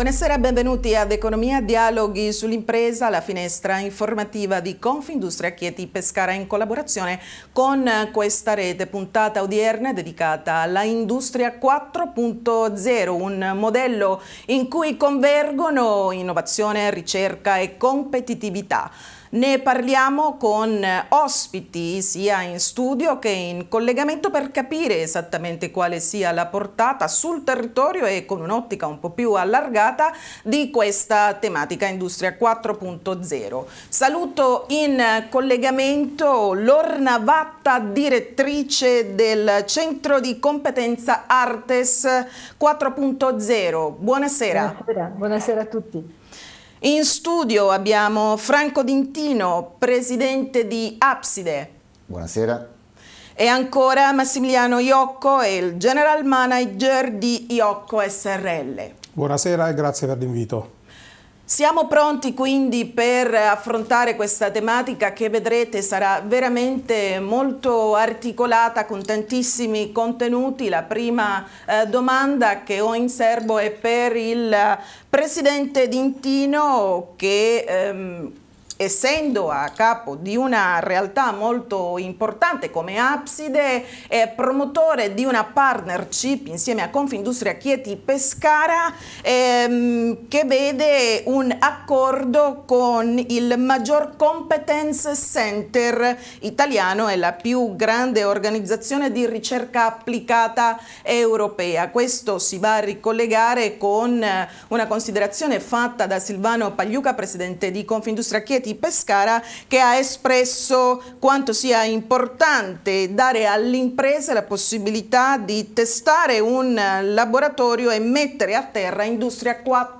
Buonasera, benvenuti ad Economia, dialoghi sull'impresa, la finestra informativa di Confindustria Chieti Pescara in collaborazione con questa rete. Puntata odierna dedicata alla Industria 4.0, un modello in cui convergono innovazione, ricerca e competitività. Ne parliamo con ospiti sia in studio che in collegamento per capire esattamente quale sia la portata sul territorio e con un'ottica un po' più allargata di questa tematica Industria 4.0. Saluto in collegamento Lorna Vatta, direttrice del Centro di Competenza Artes 4.0. Buonasera. Buonasera a tutti. In studio abbiamo Franco D'Intino, presidente di Apside. Buonasera. E ancora Massimiliano Iocco, il general manager di Iocco SRL. Buonasera e grazie per l'invito. Siamo pronti quindi per affrontare questa tematica che vedrete sarà veramente molto articolata con tantissimi contenuti. La prima domanda che ho in serbo è per il presidente D'Intino che essendo a capo di una realtà molto importante come Apside, è promotore di una partnership insieme a Confindustria Chieti Pescara che vede un accordo con il Major Competence Center italiano e la più grande organizzazione di ricerca applicata europea. Questo si va a ricollegare con una considerazione fatta da Silvano Pagliuca, presidente di Confindustria Chieti Pescara, che ha espresso quanto sia importante dare alle imprese la possibilità di testare un laboratorio e mettere a terra Industria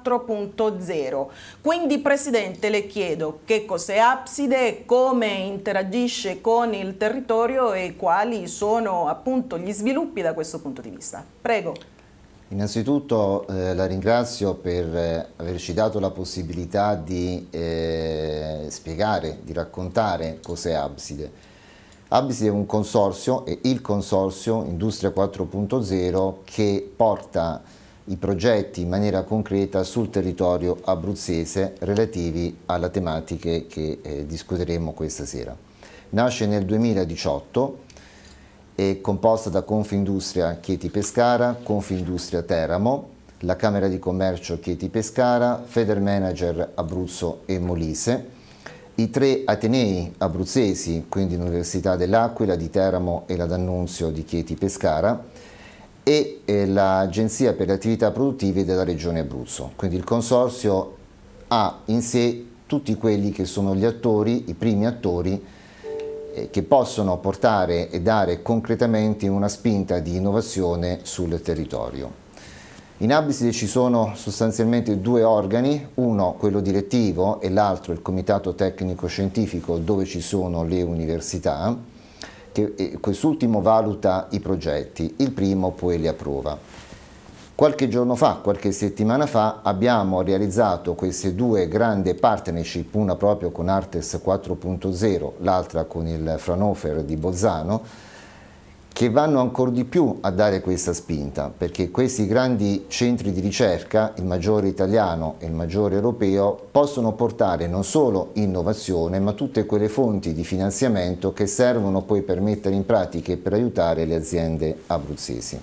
4.0. Quindi, Presidente, le chiedo che cos'è Apside, come interagisce con il territorio e quali sono appunto gli sviluppi da questo punto di vista. Prego. Innanzitutto la ringrazio per averci dato la possibilità di spiegare, di raccontare cos'è Apside. Apside è un consorzio, è il consorzio Industria 4.0 che porta i progetti in maniera concreta sul territorio abruzzese relativi alle tematiche che discuteremo questa sera. Nasce nel 2018. È composta da Confindustria Chieti Pescara, Confindustria Teramo, la Camera di Commercio Chieti Pescara, Federmanager Abruzzo e Molise, i tre atenei abruzzesi, quindi l'Università dell'Aquila, di Teramo e la D'Annunzio di Chieti Pescara, e l'Agenzia per le attività produttive della Regione Abruzzo. Quindi il consorzio ha in sé tutti quelli che sono gli attori, i primi attori, che possono portare e dare concretamente una spinta di innovazione sul territorio. In Apside ci sono sostanzialmente due organi, uno quello direttivo e l'altro il comitato tecnico scientifico dove ci sono le università, che quest'ultimo valuta i progetti, il primo poi li approva. Qualche giorno fa, qualche settimana fa, abbiamo realizzato queste due grandi partnership, una proprio con Artes 4.0, l'altra con il Fraunhofer di Bolzano, che vanno ancora di più a dare questa spinta, perché questi grandi centri di ricerca, il maggiore italiano e il maggiore europeo, possono portare non solo innovazione, ma tutte quelle fonti di finanziamento che servono poi per mettere in pratica e per aiutare le aziende abruzzesi.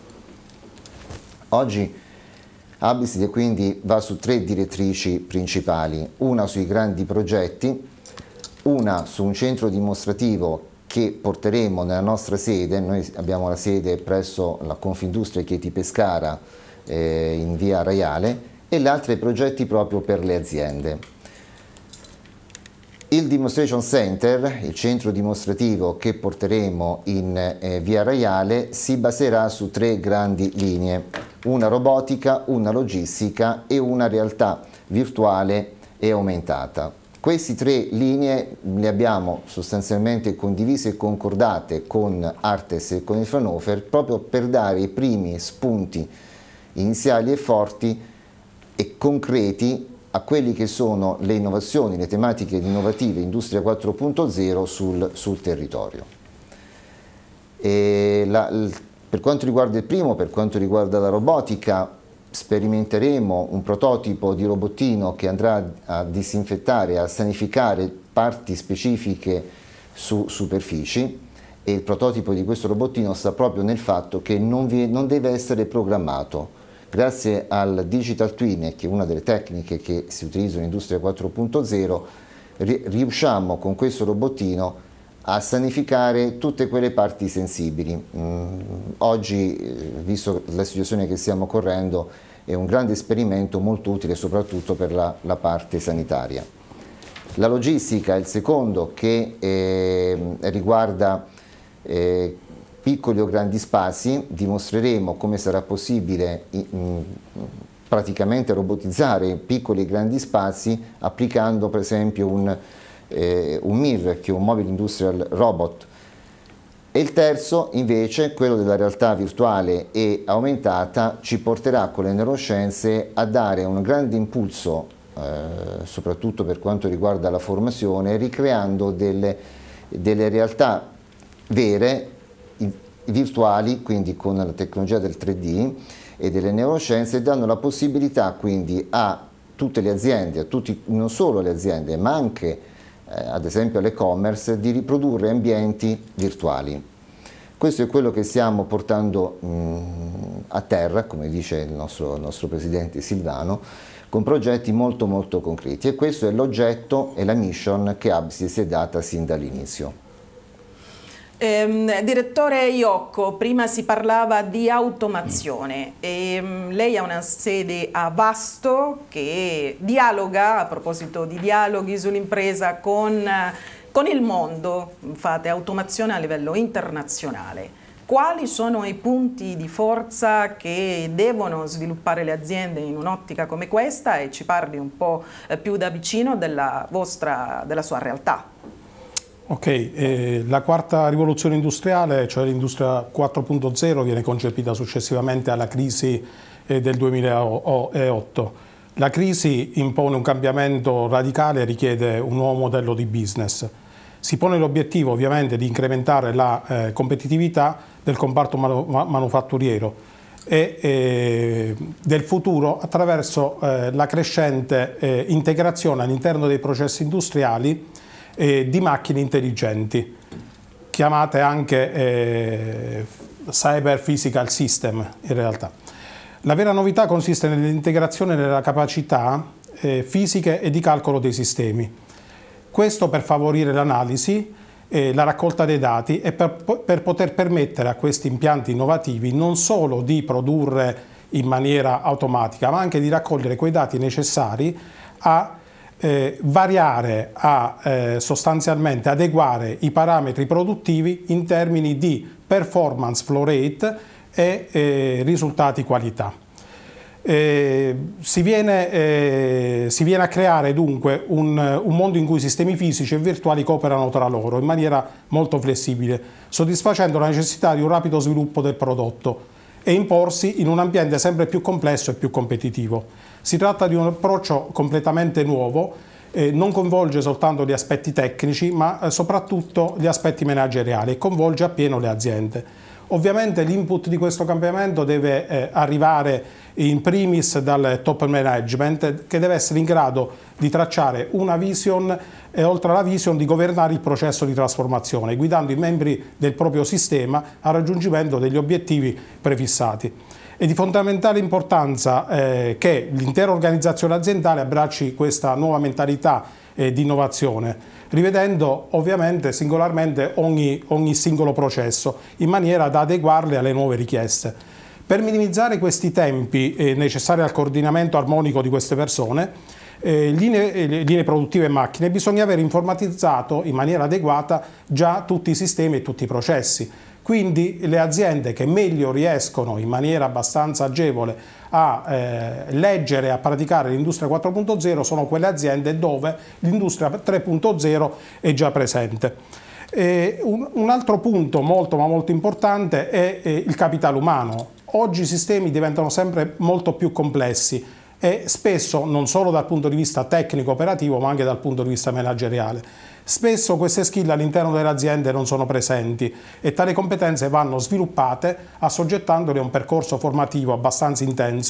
Oggi Apside quindi va su tre direttrici principali, una sui grandi progetti, una su un centro dimostrativo che porteremo nella nostra sede. Noi abbiamo la sede presso la Confindustria Chieti Pescara in via Raiale, e l'altro i progetti proprio per le aziende. Il Demonstration Center, il centro dimostrativo che porteremo in via Raiale, si baserà su tre grandi linee, una robotica, una logistica e una realtà virtuale e aumentata. Queste tre linee le abbiamo sostanzialmente condivise e concordate con Artes e con il Fraunhofer proprio per dare i primi spunti iniziali e forti e concreti a quelli che sono le innovazioni, le tematiche innovative Industria 4.0 sul territorio. Per quanto riguarda il primo, per quanto riguarda la robotica, sperimenteremo un prototipo di robottino che andrà a disinfettare, a sanificare parti specifiche su superfici, e il prototipo di questo robottino sta proprio nel fatto che non deve essere programmato. Grazie al Digital Twin, che è una delle tecniche che si utilizzano in Industria 4.0, riusciamo con questo robottino a sanificare tutte quelle parti sensibili. Oggi, visto la situazione che stiamo correndo, è un grande esperimento molto utile soprattutto per la parte sanitaria. La logistica è il secondo, che riguarda piccoli o grandi spazi. Dimostreremo come sarà possibile praticamente robotizzare piccoli e grandi spazi applicando per esempio un MIR, che è un Mobile Industrial Robot. E il terzo invece, quello della realtà virtuale e aumentata, ci porterà con le neuroscienze a dare un grande impulso, soprattutto per quanto riguarda la formazione, ricreando delle realtà vere, virtuali, quindi con la tecnologia del 3D e delle neuroscienze, danno la possibilità quindi a tutte le aziende, non solo le aziende, ma anche ad esempio l'e-commerce, di riprodurre ambienti virtuali. Questo è quello che stiamo portando a terra, come dice il nostro presidente Silvano, con progetti molto molto concreti, e questo è l'oggetto e la mission che ABSI si è data sin dall'inizio. Direttore Iocco, prima si parlava di automazione e lei ha una sede a Vasto che dialoga, a proposito di dialoghi sull'impresa, con il mondo, fate automazione a livello internazionale. Quali sono i punti di forza che devono sviluppare le aziende in un'ottica come questa, e ci parli un po' più da vicino della sua realtà? Ok, la quarta rivoluzione industriale, cioè l'industria 4.0, viene concepita successivamente alla crisi del 2008. La crisi impone un cambiamento radicale e richiede un nuovo modello di business. Si pone l'obiettivo ovviamente di incrementare la competitività del comparto manufatturiero e del futuro attraverso la crescente integrazione all'interno dei processi industriali di macchine intelligenti, chiamate anche Cyber Physical System in realtà. La vera novità consiste nell'integrazione delle capacità fisiche e di calcolo dei sistemi. Questo per favorire l'analisi, la raccolta dei dati e per poter permettere a questi impianti innovativi non solo di produrre in maniera automatica, ma anche di raccogliere quei dati necessari a variare, sostanzialmente adeguare i parametri produttivi in termini di performance, flow rate e risultati qualità. Si viene a creare dunque un mondo in cui sistemi fisici e virtuali cooperano tra loro in maniera molto flessibile, soddisfacendo la necessità di un rapido sviluppo del prodotto e imporsi in un ambiente sempre più complesso e più competitivo. Si tratta di un approccio completamente nuovo, non coinvolge soltanto gli aspetti tecnici, ma soprattutto gli aspetti manageriali, e coinvolge appieno le aziende. Ovviamente l'input di questo cambiamento deve arrivare in primis dal top management, che deve essere in grado di tracciare una vision e oltre alla vision di governare il processo di trasformazione, guidando i membri del proprio sistema al raggiungimento degli obiettivi prefissati. È di fondamentale importanza che l'intera organizzazione aziendale abbracci questa nuova mentalità di innovazione, rivedendo ovviamente singolarmente ogni singolo processo in maniera da adeguarle alle nuove richieste. Per minimizzare questi tempi necessari al coordinamento armonico di queste persone, linee produttive e macchine, bisogna aver informatizzato in maniera adeguata già tutti i sistemi e tutti i processi. Quindi le aziende che meglio riescono in maniera abbastanza agevole a leggere e a praticare l'industria 4.0 sono quelle aziende dove l'industria 3.0 è già presente. Un altro punto molto ma molto importante è il capitale umano. Oggi i sistemi diventano sempre molto più complessi e spesso non solo dal punto di vista tecnico operativo ma anche dal punto di vista manageriale. Spesso queste skill all'interno delle aziende non sono presenti e tali competenze vanno sviluppate assoggettandole a un percorso formativo abbastanza intenso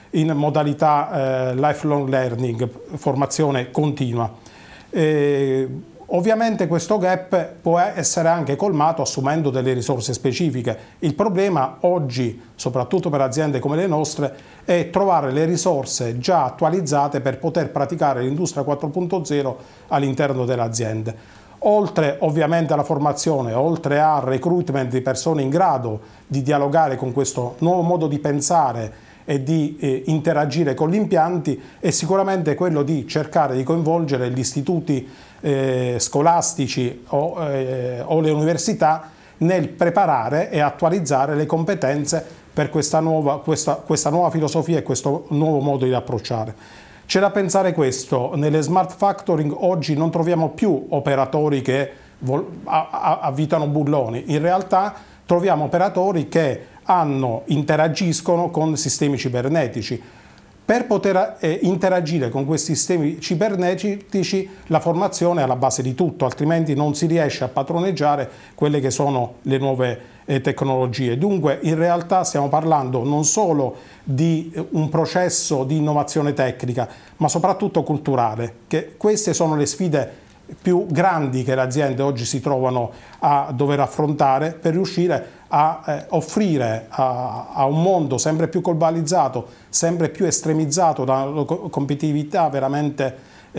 in modalità lifelong learning, formazione continua. Ovviamente questo gap può essere anche colmato assumendo delle risorse specifiche. Il problema oggi, soprattutto per aziende come le nostre, è trovare le risorse già attualizzate per poter praticare l'industria 4.0 all'interno delle aziende. Oltre ovviamente alla formazione, oltre al recruitment di persone in grado di dialogare con questo nuovo modo di pensare e di interagire con gli impianti, è sicuramente quello di cercare di coinvolgere gli istituti scolastici o le università nel preparare e attualizzare le competenze per questa nuova filosofia e questo nuovo modo di approcciare. C'è da pensare questo: nelle smart factoring oggi non troviamo più operatori che avvitano bulloni, in realtà troviamo operatori che interagiscono con sistemi cibernetici. Per poter interagire con questi sistemi cibernetici la formazione è alla base di tutto, altrimenti non si riesce a padroneggiare quelle che sono le nuove tecnologie. Dunque in realtà stiamo parlando non solo di un processo di innovazione tecnica, ma soprattutto culturale, che queste sono le sfide più grandi che le aziende oggi si trovano a dover affrontare per riuscire a offrire a un mondo sempre più globalizzato, sempre più estremizzato da una competitività veramente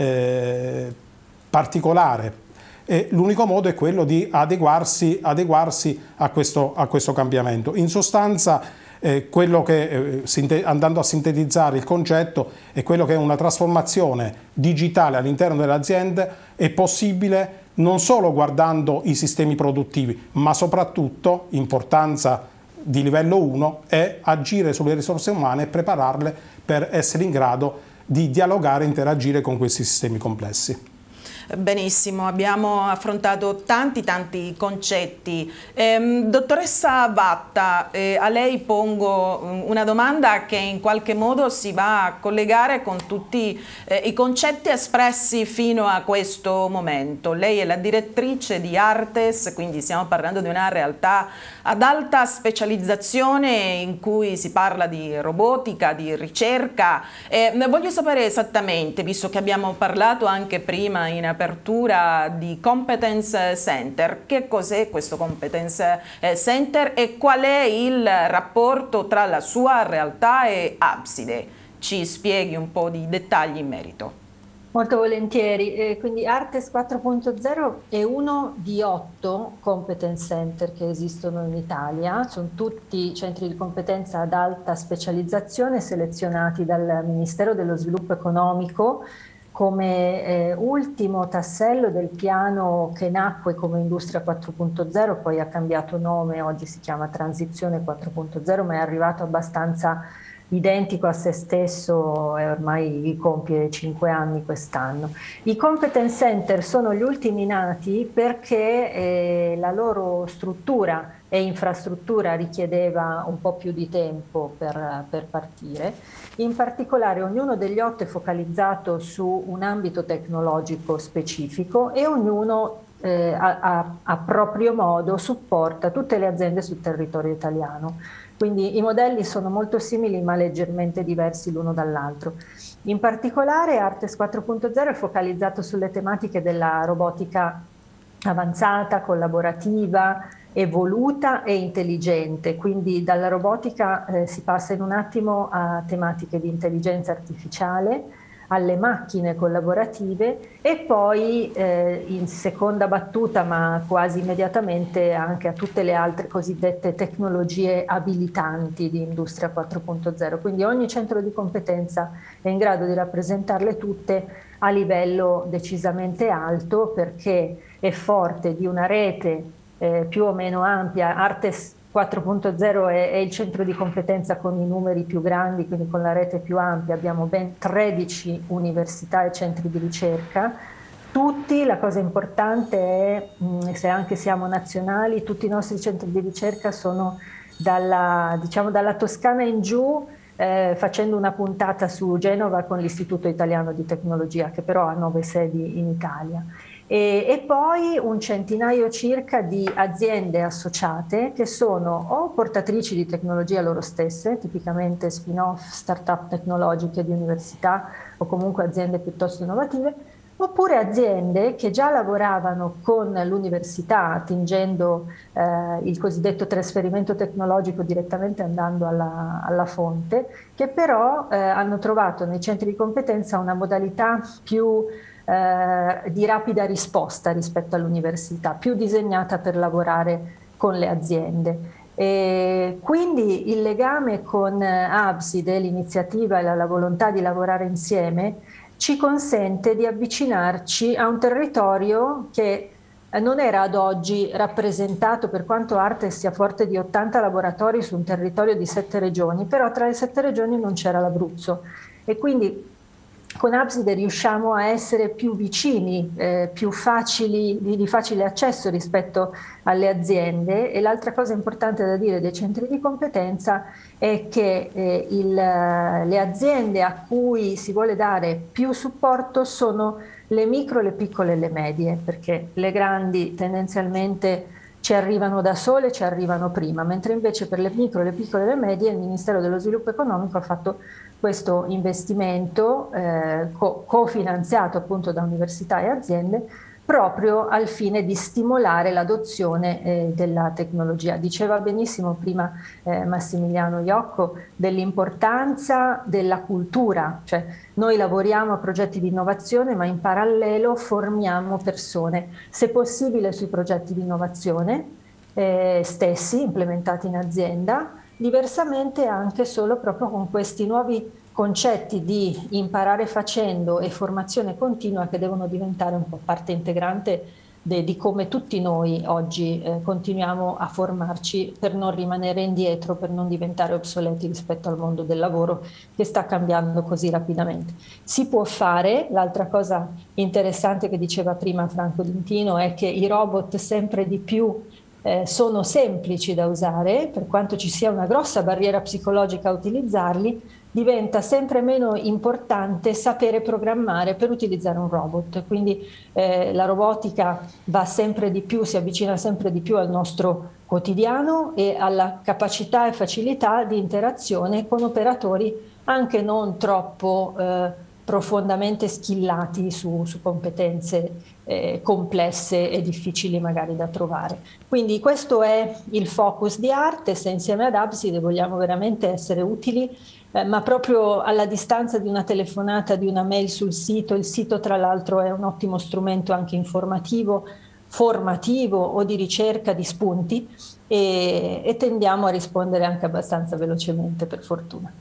particolare. E l'unico modo è quello di adeguarsi a questo cambiamento. In sostanza, quello che, andando a sintetizzare il concetto, è quello che una trasformazione digitale all'interno delle aziende è possibile non solo guardando i sistemi produttivi, ma soprattutto, importanza di livello 1, è agire sulle risorse umane e prepararle per essere in grado di dialogare e interagire con questi sistemi complessi. Benissimo, abbiamo affrontato tanti concetti. Dottoressa Vatta, a lei pongo una domanda che in qualche modo si va a collegare con tutti i concetti espressi fino a questo momento. Lei è la direttrice di Artes, quindi stiamo parlando di una realtà ad alta specializzazione in cui si parla di robotica, di ricerca. Voglio sapere esattamente, visto che abbiamo parlato anche prima in apertura di Competence Center, che cos'è questo Competence Center e qual è il rapporto tra la sua realtà e Abside? Ci spieghi un po' di dettagli in merito. Molto volentieri. Quindi Artes 4.0 è uno di 8 competence center che esistono in Italia. Sono tutti centri di competenza ad alta specializzazione selezionati dal Ministero dello Sviluppo Economico come ultimo tassello del piano che nacque come Industria 4.0, poi ha cambiato nome, oggi si chiama Transizione 4.0, ma è arrivato abbastanza identico a se stesso e ormai compie 5 anni quest'anno. I competence center sono gli ultimi nati perché la loro struttura e infrastruttura richiedeva un po' più di tempo per partire. In particolare ognuno degli 8 è focalizzato su un ambito tecnologico specifico e ognuno a proprio modo supporta tutte le aziende sul territorio italiano. Quindi i modelli sono molto simili ma leggermente diversi l'uno dall'altro. In particolare Artes 4.0 è focalizzato sulle tematiche della robotica avanzata, collaborativa, evoluta e intelligente. Quindi dalla robotica si passa in un attimo a tematiche di intelligenza artificiale, alle macchine collaborative e poi in seconda battuta, ma quasi immediatamente, anche a tutte le altre cosiddette tecnologie abilitanti di Industria 4.0. Quindi ogni centro di competenza è in grado di rappresentarle tutte a livello decisamente alto, perché è forte di una rete più o meno ampia. Artes 4.0 è il centro di competenza con i numeri più grandi, quindi con la rete più ampia. Abbiamo ben 13 università e centri di ricerca. Tutti, la cosa importante è, se anche siamo nazionali, tutti i nostri centri di ricerca sono dalla Toscana in giù, facendo una puntata su Genova con l'Istituto Italiano di Tecnologia, che però ha 9 sedi in Italia. E poi un centinaio circa di aziende associate che sono o portatrici di tecnologia loro stesse, tipicamente spin-off, start-up tecnologiche di università o comunque aziende piuttosto innovative, oppure aziende che già lavoravano con l'università attingendo il cosiddetto trasferimento tecnologico direttamente andando alla fonte, che però hanno trovato nei centri di competenza una modalità più di rapida risposta rispetto all'università, più disegnata per lavorare con le aziende. E quindi il legame con Abside, l'iniziativa e la volontà di lavorare insieme ci consente di avvicinarci a un territorio che non era ad oggi rappresentato, per quanto Arte sia forte di 80 laboratori su un territorio di 7 regioni, però tra le 7 regioni non c'era l'Abruzzo e quindi con Abside riusciamo a essere più vicini, più facili, di facile accesso rispetto alle aziende. E l'altra cosa importante da dire dei centri di competenza è che le aziende a cui si vuole dare più supporto sono le micro, le piccole e le medie, perché le grandi tendenzialmente ci arrivano da sole, ci arrivano prima, mentre invece per le micro, le piccole e le medie il Ministero dello Sviluppo Economico ha fatto questo investimento cofinanziato appunto da università e aziende proprio al fine di stimolare l'adozione della tecnologia. Diceva benissimo prima Massimiliano Iocco dell'importanza della cultura, cioè noi lavoriamo a progetti di innovazione ma in parallelo formiamo persone, se possibile sui progetti di innovazione stessi implementati in azienda, diversamente anche solo proprio con questi nuovi concetti di imparare facendo e formazione continua che devono diventare un po' parte integrante di come tutti noi oggi continuiamo a formarci per non rimanere indietro, per non diventare obsoleti rispetto al mondo del lavoro che sta cambiando così rapidamente. Si può fare, l'altra cosa interessante che diceva prima Franco D'Intino è che i robot sempre di più sono semplici da usare, per quanto ci sia una grossa barriera psicologica a utilizzarli, diventa sempre meno importante sapere programmare per utilizzare un robot. Quindi la robotica va sempre di più, si avvicina sempre di più al nostro quotidiano e alla capacità e facilità di interazione con operatori anche non troppo profondamente skillati su competenze complesse e difficili magari da trovare. Quindi questo è il focus di Arte, se insieme ad Abside vogliamo veramente essere utili, ma proprio alla distanza di una telefonata, di una mail sul sito. Il sito tra l'altro è un ottimo strumento anche informativo, formativo o di ricerca di spunti e tendiamo a rispondere anche abbastanza velocemente, per fortuna.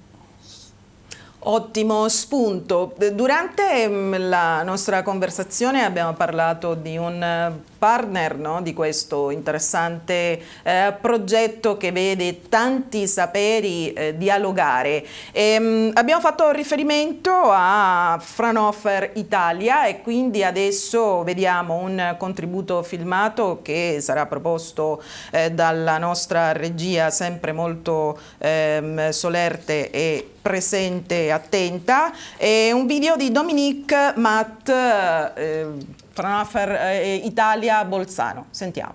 Ottimo spunto. Durante la nostra conversazione abbiamo parlato di un partner, no? Di questo interessante progetto che vede tanti saperi dialogare. Abbiamo fatto riferimento a Fraunhofer Italia e quindi adesso vediamo un contributo filmato che sarà proposto dalla nostra regia, sempre molto solerte e presente, attenta. È un video di Dominique Matt, Fraunhofer Italia Bolzano. Sentiamo.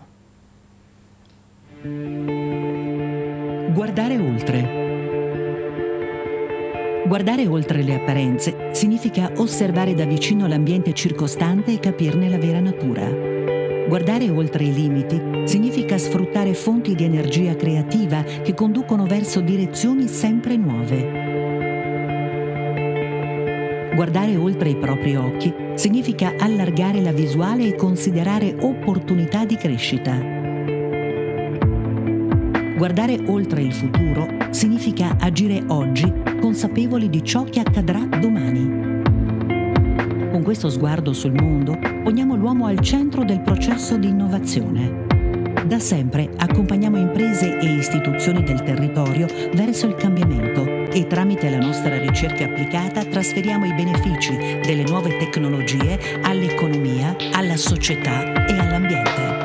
Guardare oltre. Guardare oltre le apparenze significa osservare da vicino l'ambiente circostante e capirne la vera natura. Guardare oltre i limiti significa sfruttare fonti di energia creativa che conducono verso direzioni sempre nuove. Guardare oltre i propri occhi significa allargare la visuale e considerare opportunità di crescita. Guardare oltre il futuro significa agire oggi consapevoli di ciò che accadrà domani. Con questo sguardo sul mondo poniamo l'uomo al centro del processo di innovazione. Da sempre accompagniamo imprese e istituzioni del territorio verso il cambiamento e tramite la nostra ricerca applicata trasferiamo i benefici delle nuove tecnologie all'economia, alla società e all'ambiente.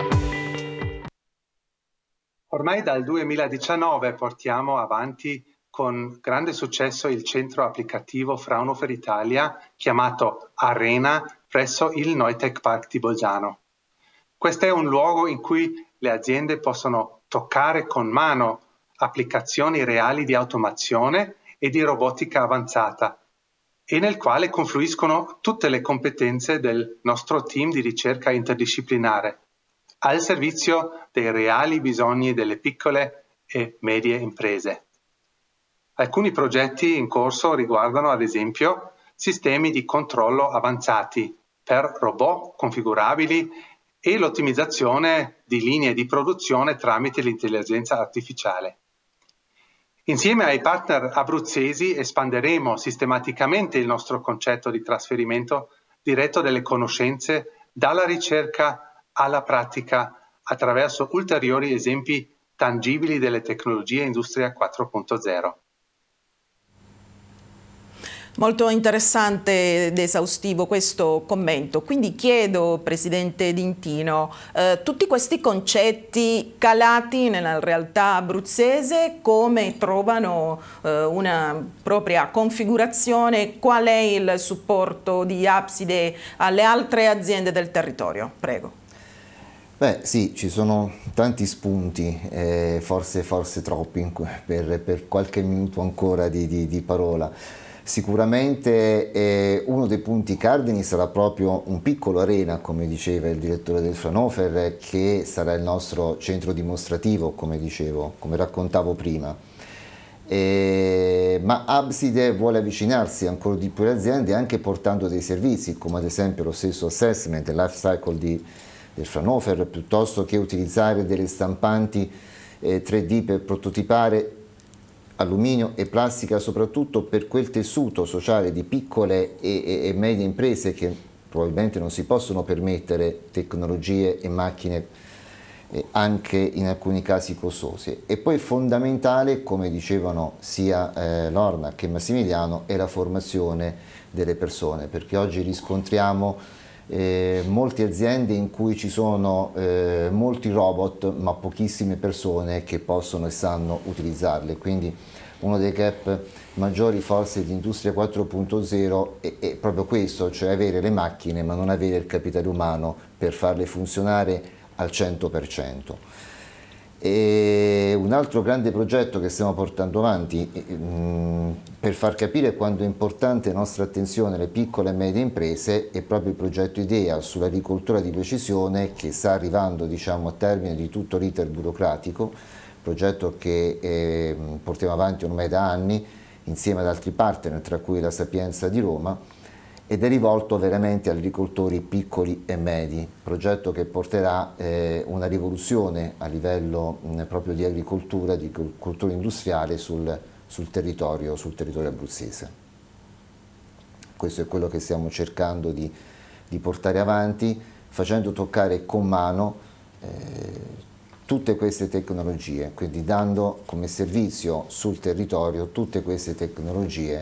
Ormai dal 2019 portiamo avanti con grande successo il centro applicativo Fraunhofer Italia chiamato Arena presso il Neutech Park di Bolzano. Questo è un luogo in cui le aziende possono toccare con mano applicazioni reali di automazione e di robotica avanzata e nel quale confluiscono tutte le competenze del nostro team di ricerca interdisciplinare al servizio dei reali bisogni delle piccole e medie imprese. Alcuni progetti in corso riguardano ad esempio sistemi di controllo avanzati per robot configurabili e l'ottimizzazione di linee di produzione tramite l'intelligenza artificiale. Insieme ai partner abruzzesi espanderemo sistematicamente il nostro concetto di trasferimento diretto delle conoscenze dalla ricerca alla pratica attraverso ulteriori esempi tangibili delle tecnologie Industria 4.0. Molto interessante ed esaustivo questo commento, quindi chiedo, Presidente D'Intino, tutti questi concetti calati nella realtà abruzzese come trovano una propria configurazione? Qual è il supporto di Abside alle altre aziende del territorio? Prego. Beh sì, ci sono tanti spunti, forse troppi per qualche minuto ancora di parola. Sicuramente uno dei punti cardini sarà proprio un piccolo Arena, come diceva il direttore del Fraunhofer, che sarà il nostro centro dimostrativo, come raccontavo prima. Ma Abside vuole avvicinarsi ancora di più alle aziende anche portando dei servizi, come ad esempio lo stesso assessment, il life cycle del Fraunhofer, piuttosto che utilizzare delle stampanti 3D per prototipare alluminio e plastica, soprattutto per quel tessuto sociale di piccole e medie imprese che probabilmente non si possono permettere tecnologie e macchine anche in alcuni casi costose. E poi fondamentale, come dicevano sia Lorna che Massimiliano, è la formazione delle persone, perché oggi riscontriamo molte aziende in cui ci sono molti robot ma pochissime persone che possono e sanno utilizzarle, quindi uno dei gap maggiori forse di Industria 4.0 è proprio questo, cioè avere le macchine ma non avere il capitale umano per farle funzionare al 100%. E un altro grande progetto che stiamo portando avanti per far capire quanto è importante la nostra attenzione alle piccole e medie imprese è proprio il progetto IDEA sull'agricoltura di precisione, che sta arrivando, diciamo, a termine di tutto l'iter burocratico, progetto che portiamo avanti ormai da anni insieme ad altri partner, tra cui la Sapienza di Roma, ed è rivolto veramente agli agricoltori piccoli e medi, progetto che porterà una rivoluzione a livello proprio di agricoltura industriale sul territorio abruzzese. Questo è quello che stiamo cercando di portare avanti, facendo toccare con mano tutte queste tecnologie, quindi dando come servizio sul territorio tutte queste tecnologie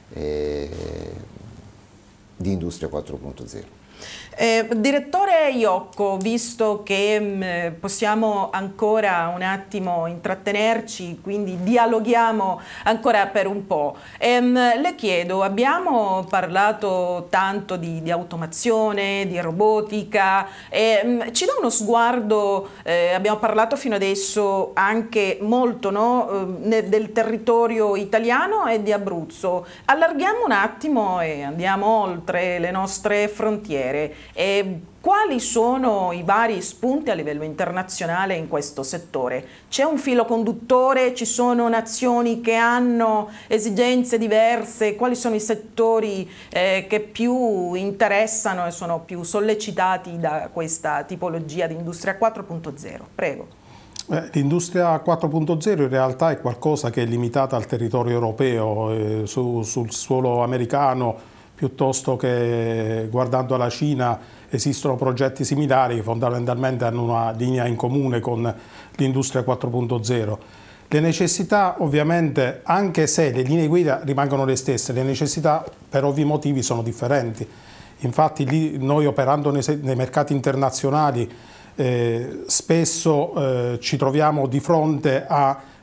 di Industria 4.0. Direttore Iocco, visto che possiamo ancora un attimo intrattenerci, quindi dialoghiamo ancora per un po', le chiedo, abbiamo parlato tanto di automazione, di robotica, ci dà uno sguardo, abbiamo parlato fino adesso anche molto, no, del territorio italiano e di Abruzzo, allarghiamo un attimo e andiamo oltre le nostre frontiere. Quali sono i vari spunti a livello internazionale in questo settore? C'è un filo conduttore? Ci sono nazioni che hanno esigenze diverse? Quali sono i settori che più interessano e sono più sollecitati da questa tipologia di Industria 4.0? Prego. L'Industria 4.0 in realtà è qualcosa che è limitata al territorio europeo, sul suolo americano, piuttosto che guardando alla Cina esistono progetti similari che fondamentalmente hanno una linea in comune con l'Industria 4.0. Le necessità ovviamente, anche se le linee guida rimangono le stesse, le necessità per ovvi motivi sono differenti. Infatti lì noi operando nei mercati internazionali spesso ci troviamo di fronte a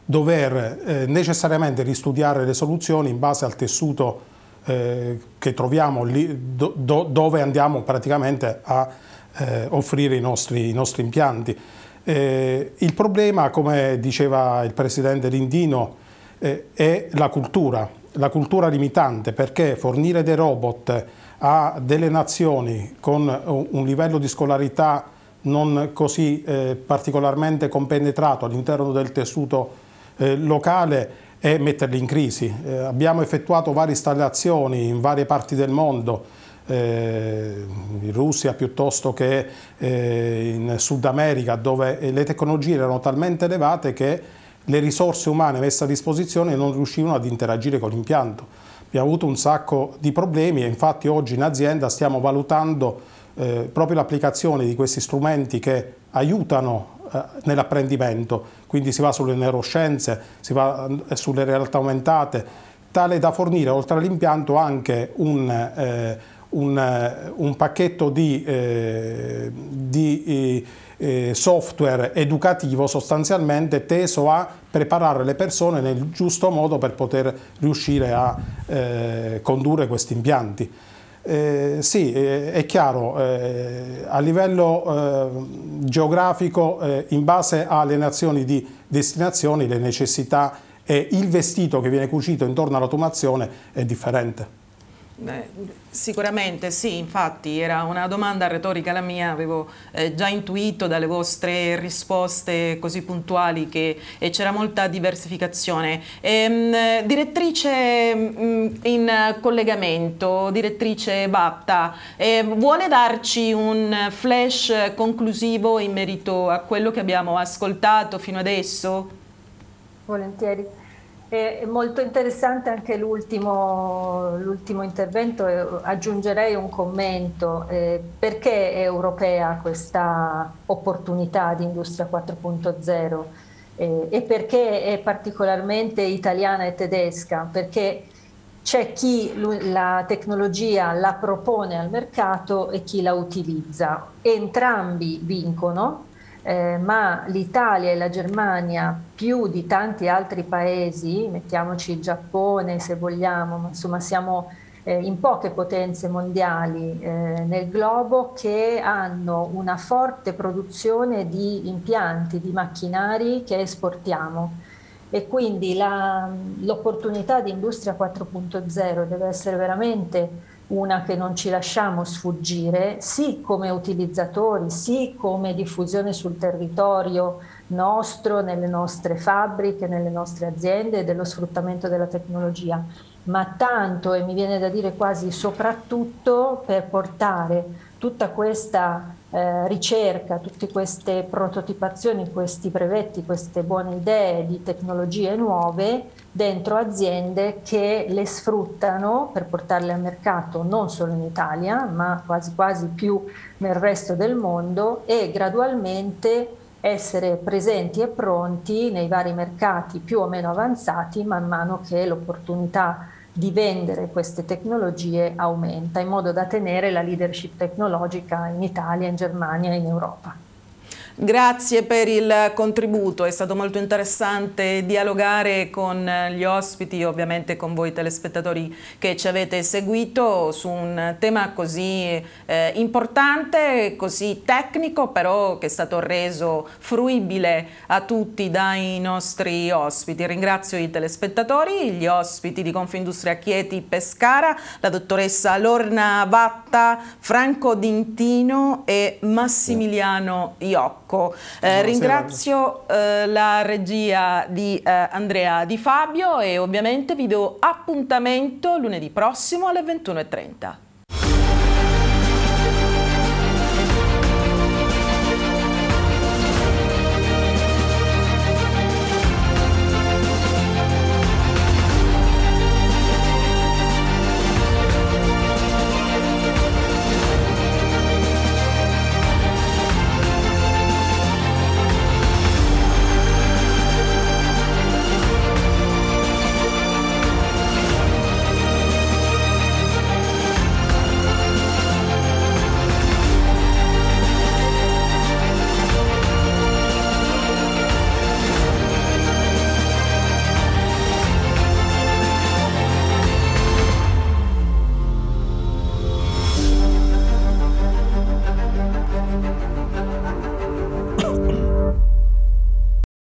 dover necessariamente ristudiare le soluzioni in base al tessuto che troviamo lì, dove andiamo praticamente a offrire i nostri impianti. Il problema, come diceva il presidente Lindino, è la cultura limitante, perché fornire dei robot a delle nazioni con un livello di scolarità non così particolarmente compenetrato all'interno del tessuto locale è metterli in crisi. Abbiamo effettuato varie installazioni in varie parti del mondo, in Russia piuttosto che in Sud America, dove le tecnologie erano talmente elevate che le risorse umane messe a disposizione non riuscivano ad interagire con l'impianto. Abbiamo avuto un sacco di problemi e infatti oggi in azienda stiamo valutando proprio l'applicazione di questi strumenti che aiutano nell'apprendimento, quindi si va sulle neuroscienze, si va sulle realtà aumentate, tale da fornire oltre all'impianto anche un pacchetto di software educativo sostanzialmente teso a preparare le persone nel giusto modo per poter riuscire a condurre questi impianti. Sì, è chiaro, a livello geografico, in base alle nazioni di destinazione, le necessità e il vestito che viene cucito intorno all'automazione è differente. Sicuramente sì, infatti era una domanda retorica la mia, avevo già intuito dalle vostre risposte così puntuali che c'era molta diversificazione. Direttrice in collegamento, direttrice Vatta, vuole darci un flash conclusivo in merito a quello che abbiamo ascoltato fino adesso? Volentieri. È molto interessante anche l'ultimo intervento, aggiungerei un commento. Perché è europea questa opportunità di Industria 4.0 e perché è particolarmente italiana e tedesca? Perché c'è chi la tecnologia la propone al mercato e chi la utilizza. Entrambi vincono. Ma l'Italia e la Germania, più di tanti altri paesi, mettiamoci il Giappone se vogliamo, ma insomma siamo in poche potenze mondiali nel globo che hanno una forte produzione di impianti, di macchinari che esportiamo. E quindi l'opportunità di Industria 4.0 deve essere veramente una che non ci lasciamo sfuggire, sì come utilizzatori, sì come diffusione sul territorio nostro, nelle nostre fabbriche, nelle nostre aziende, dello sfruttamento della tecnologia, ma tanto, e mi viene da dire quasi soprattutto, per portare tutta questa ricerca, tutte queste prototipazioni, questi brevetti, queste buone idee di tecnologie nuove dentro aziende che le sfruttano per portarle al mercato non solo in Italia, ma quasi quasi più nel resto del mondo e gradualmente essere presenti e pronti nei vari mercati più o meno avanzati man mano che l'opportunità di vendere queste tecnologie aumenta, in modo da tenere la leadership tecnologica in Italia, in Germania e in Europa. Grazie per il contributo, è stato molto interessante dialogare con gli ospiti, ovviamente con voi telespettatori che ci avete seguito su un tema così importante, così tecnico, però che è stato reso fruibile a tutti dai nostri ospiti. Ringrazio i telespettatori, gli ospiti di Confindustria Chieti Pescara, la dottoressa Lorna Vatta, Franco D'Intino e Massimiliano Iocco. Ringrazio la regia di Andrea Di Fabio e ovviamente vi do appuntamento lunedì prossimo alle 21:30.